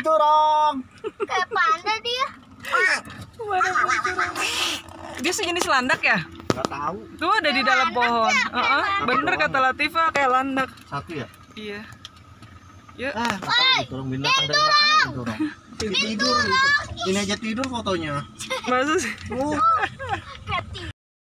binturong. Kayak panda dia. Mana binturong? Dia sejenis landak ya? Gak tahu. Tuh ada di dalam pohon. Bener kata Latifah kayak landak. Satu ya? Iya. Ya. Ah, nggak tahu binturong binatang dari mana binturong. Tidur. Ini aja tidur fotonya. Masa sih?